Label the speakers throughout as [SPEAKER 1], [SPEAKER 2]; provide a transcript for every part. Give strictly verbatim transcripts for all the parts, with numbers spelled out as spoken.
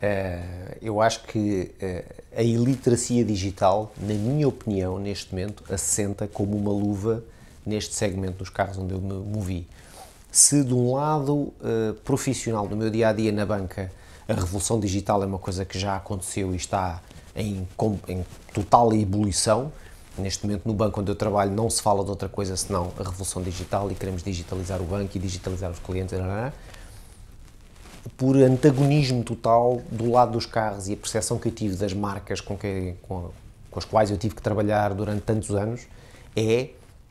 [SPEAKER 1] Uh, eu acho que uh, a iliteracia digital, na minha opinião, neste momento, assenta como uma luva neste segmento dos carros onde eu me movi. Se de um lado uh, profissional, no meu dia-a-dia na banca, a revolução digital é uma coisa que já aconteceu e está em, em total ebulição, neste momento no banco onde eu trabalho não se fala de outra coisa senão a revolução digital e queremos digitalizar o banco e digitalizar os clientes, por antagonismo total do lado dos carros e a percepção que eu tive das marcas com, que, com, com as quais eu tive que trabalhar durante tantos anos é,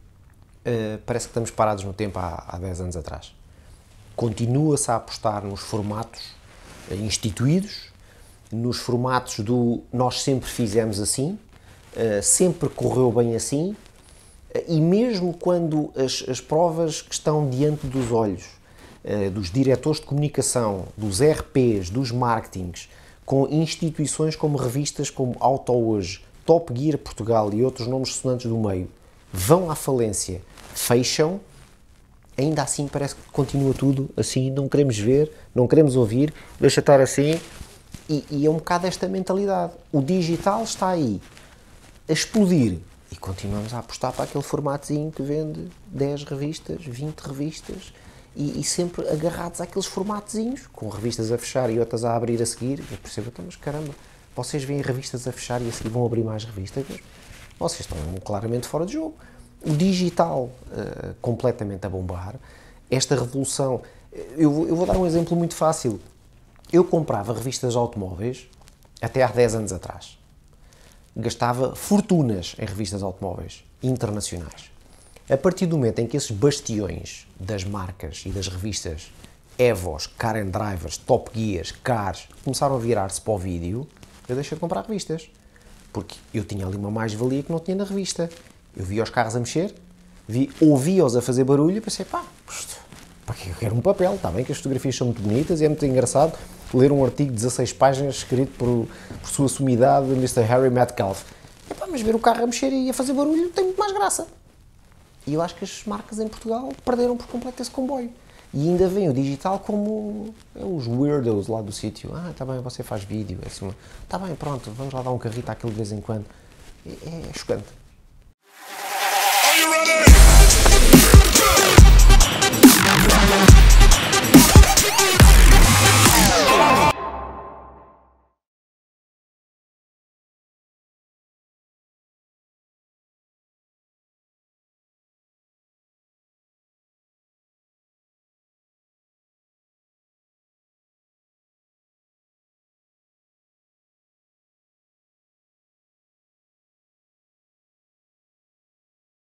[SPEAKER 1] uh, parece que estamos parados no tempo há, há dez anos atrás. Continua-se a apostar nos formatos uh, instituídos, nos formatos do nós sempre fizemos assim, uh, sempre correu bem assim, uh, e mesmo quando as, as provas que estão diante dos olhos dos diretores de comunicação, dos R Ps, dos marketings, com instituições como revistas como Auto Hoje, Top Gear Portugal e outros nomes sonantes do meio, vão à falência, fecham, ainda assim parece que continua tudo assim, não queremos ver, não queremos ouvir, deixa estar assim, e, e é um bocado esta mentalidade. O digital está aí, a explodir, e continuamos a apostar para aquele formatozinho que vende dez revistas, vinte revistas, E, e sempre agarrados àqueles formatozinhos, com revistas a fechar e outras a abrir a seguir. Eu percebo, então, mas caramba, vocês veem revistas a fechar e a seguir vão abrir mais revistas? Vocês estão claramente fora de jogo. O digital uh, completamente a bombar, esta revolução. Eu, eu vou dar um exemplo muito fácil. Eu comprava revistas automóveis até há dez anos atrás. Gastava fortunas em revistas automóveis internacionais. A partir do momento em que esses bastiões das marcas e das revistas Evos, Car and Drivers, Top Gears, Cars, começaram a virar-se para o vídeo, eu deixei de comprar revistas. Porque eu tinha ali uma mais-valia que não tinha na revista. Eu via os carros a mexer, vi, ouvia-os a fazer barulho e pensei, pá, para que eu quero um papel? Está bem que as fotografias são muito bonitas e é muito engraçado ler um artigo de dezasseis páginas escrito por, por sua sumidade, mister Harry Metcalfe. E, pá, mas ver o carro a mexer e a fazer barulho tem muito mais graça. E eu acho que as marcas em Portugal perderam por completo esse comboio. E ainda vem o digital como é, os weirdos lá do sítio. Ah, está bem, você faz vídeo. Está é assim, bem, pronto, vamos lá dar um carrito àquele de vez em quando. É, é chocante.